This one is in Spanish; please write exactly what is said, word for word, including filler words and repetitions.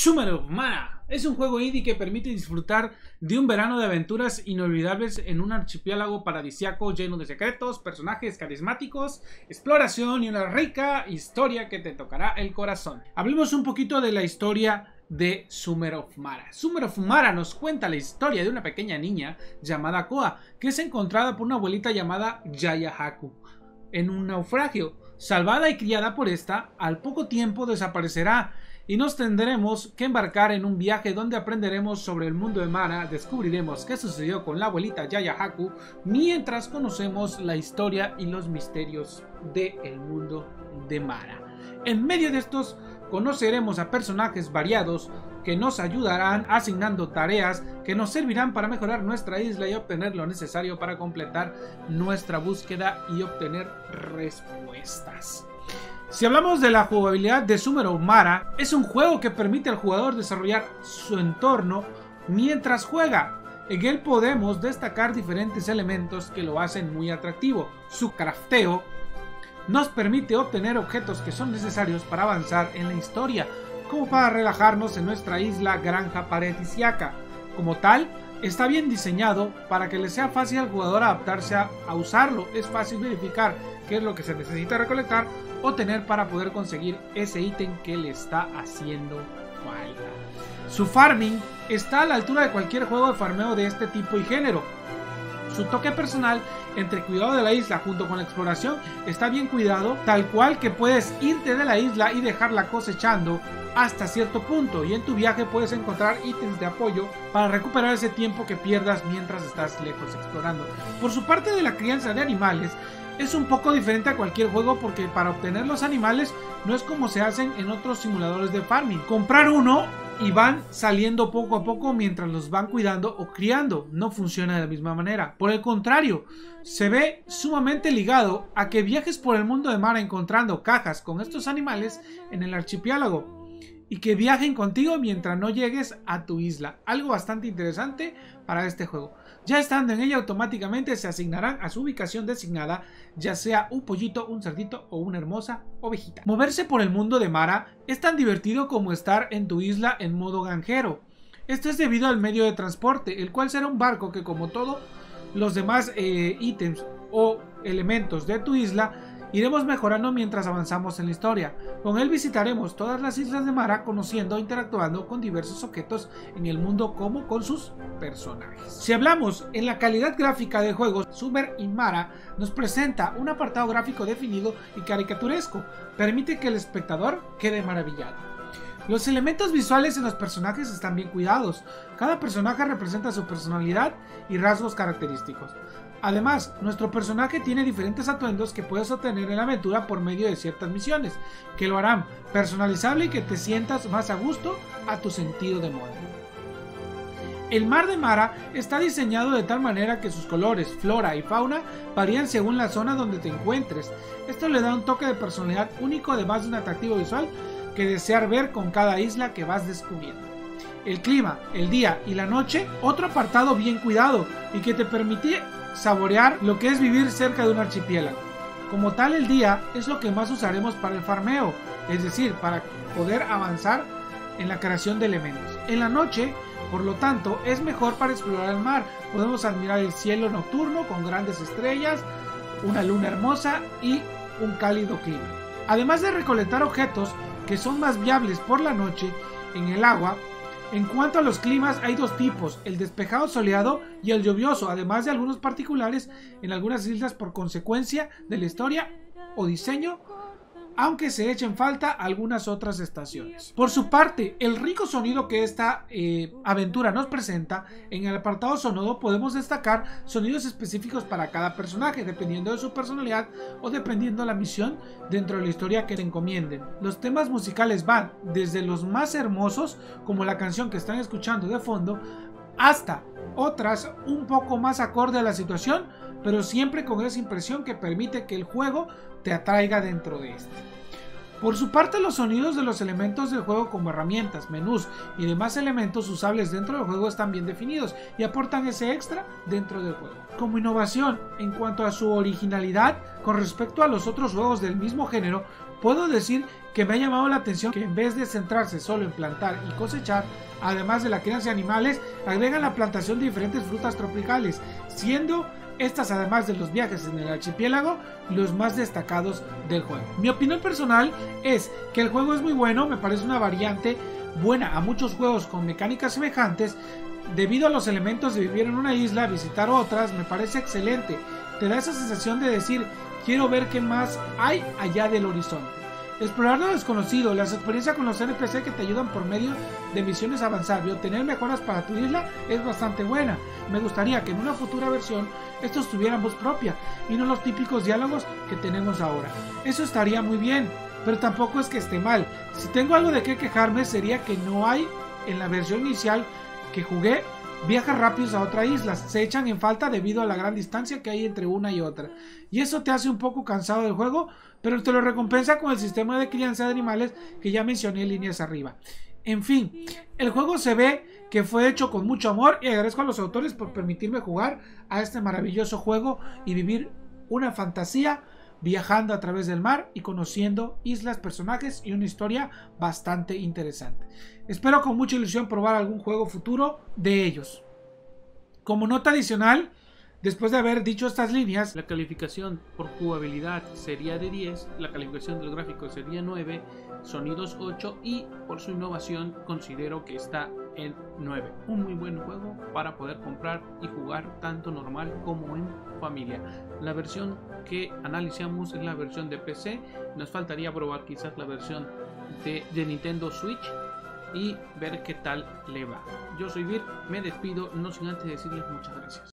Summer of Mara es un juego indie que permite disfrutar de un verano de aventuras inolvidables en un archipiélago paradisíaco lleno de secretos, personajes carismáticos, exploración y una rica historia que te tocará el corazón. Hablemos un poquito de la historia de Summer of Mara. Summer of Mara nos cuenta la historia de una pequeña niña llamada Koa, que es encontrada por una abuelita llamada Yaya Haku en un naufragio. Salvada y criada por esta, al poco tiempo desaparecerá y nos tendremos que embarcar en un viaje donde aprenderemos sobre el mundo de Mara, descubriremos qué sucedió con la abuelita Yaya Haku, mientras conocemos la historia y los misterios del mundo de Mara. En medio de estos conoceremos a personajes variados que nos ayudarán asignando tareas que nos servirán para mejorar nuestra isla y obtener lo necesario para completar nuestra búsqueda y obtener respuestas. Si hablamos de la jugabilidad de Summer of Mara, es un juego que permite al jugador desarrollar su entorno mientras juega. En él podemos destacar diferentes elementos que lo hacen muy atractivo. Su crafteo nos permite obtener objetos que son necesarios para avanzar en la historia, como para relajarnos en nuestra isla granja paradisíaca. Como tal, está bien diseñado para que le sea fácil al jugador adaptarse a, a usarlo. Es fácil verificar qué es lo que se necesita recolectar o tener para poder conseguir ese ítem que le está haciendo falta. Su farming está a la altura de cualquier juego de farmeo de este tipo y género. Su toque personal entre cuidado de la isla junto con la exploración está bien cuidado, tal cual que puedes irte de la isla y dejarla cosechando hasta cierto punto, y en tu viaje puedes encontrar ítems de apoyo para recuperar ese tiempo que pierdas mientras estás lejos explorando. Por su parte de la crianza de animales, es un poco diferente a cualquier juego porque para obtener los animales no es como se hacen en otros simuladores de farming. Comprar uno y van saliendo poco a poco mientras los van cuidando o criando. No funciona de la misma manera. Por el contrario, se ve sumamente ligado a que viajes por el mundo de Mara encontrando cajas con estos animales en el archipiélago y que viajen contigo mientras no llegues a tu isla. Algo bastante interesante para este juego. Ya estando en ella, automáticamente se asignarán a su ubicación designada, ya sea un pollito, un cerdito o una hermosa ovejita. Moverse por el mundo de Mara es tan divertido como estar en tu isla en modo granjero. Esto es debido al medio de transporte, el cual será un barco que, como todos los demás eh, ítems o elementos de tu isla, iremos mejorando mientras avanzamos en la historia. Con él visitaremos todas las islas de Mara, conociendo e interactuando con diversos objetos en el mundo como con sus personajes. Si hablamos en la calidad gráfica del juego, Summer in Mara nos presenta un apartado gráfico definido y caricaturesco. Permite que el espectador quede maravillado. Los elementos visuales en los personajes están bien cuidados. Cada personaje representa su personalidad y rasgos característicos. Además, nuestro personaje tiene diferentes atuendos que puedes obtener en la aventura por medio de ciertas misiones, que lo harán personalizable y que te sientas más a gusto a tu sentido de moda. El mar de Mara está diseñado de tal manera que sus colores, flora y fauna varían según la zona donde te encuentres. Esto le da un toque de personalidad único, además de un atractivo visual que desear ver con cada isla que vas descubriendo. El clima, el día y la noche, otro apartado bien cuidado y que te permite saborear lo que es vivir cerca de un archipiélago. Como tal, el día es lo que más usaremos para el farmeo, es decir, para poder avanzar en la creación de elementos. En la noche, por lo tanto, es mejor para explorar el mar. Podemos admirar el cielo nocturno con grandes estrellas, una luna hermosa y un cálido clima. Además de recolectar objetos que son más viables por la noche en el agua. En cuanto a los climas, hay dos tipos, el despejado soleado y el lluvioso, además de algunos particulares en algunas islas por consecuencia de la historia o diseño, aunque se echen falta algunas otras estaciones. Por su parte, el rico sonido que esta eh, aventura nos presenta, en el apartado sonoro podemos destacar sonidos específicos para cada personaje, dependiendo de su personalidad o dependiendo de la misión dentro de la historia que te encomienden. Los temas musicales van desde los más hermosos, como la canción que están escuchando de fondo, hasta otras un poco más acorde a la situación, pero siempre con esa impresión que permite que el juego te atraiga dentro de este. Por su parte, los sonidos de los elementos del juego como herramientas, menús y demás elementos usables dentro del juego están bien definidos y aportan ese extra dentro del juego. Como innovación en cuanto a su originalidad con respecto a los otros juegos del mismo género, puedo decir que me ha llamado la atención que en vez de centrarse solo en plantar y cosechar, además de la crianza de animales, agregan la plantación de diferentes frutas tropicales, siendo estas, además de los viajes en el archipiélago, los más destacados del juego. Mi opinión personal es que el juego es muy bueno, me parece una variante buena a muchos juegos con mecánicas semejantes. Debido a los elementos de vivir en una isla, visitar otras, me parece excelente. Te da esa sensación de decir, quiero ver qué más hay allá del horizonte. Explorar lo desconocido, las experiencias con los N P C que te ayudan por medio de misiones a avanzar y obtener mejoras para tu isla es bastante buena. Me gustaría que en una futura versión estos tuvieran voz propia y no los típicos diálogos que tenemos ahora. Eso estaría muy bien, pero tampoco es que esté mal. Si tengo algo de qué quejarme sería que no hay en la versión inicial que jugué viajes rápidos a otra isla, se echan en falta debido a la gran distancia que hay entre una y otra, y eso te hace un poco cansado del juego, pero te lo recompensa con el sistema de crianza de animales que ya mencioné en líneas arriba. En fin, el juego se ve que fue hecho con mucho amor y agradezco a los autores por permitirme jugar a este maravilloso juego y vivir una fantasía viajando a través del mar y conociendo islas, personajes y una historia bastante interesante. Espero con mucha ilusión probar algún juego futuro de ellos. Como nota adicional, después de haber dicho estas líneas, la calificación por jugabilidad sería de diez, la calificación del gráfico sería nueve, sonidos ocho y por su innovación considero que está en nueve. Un muy buen juego para poder comprar y jugar tanto normal como en familia. La versión que analizamos es la versión de P C, nos faltaría probar quizás la versión de, de Nintendo Switch y ver qué tal le va. Yo soy Vir, me despido, no sin antes decirles muchas gracias.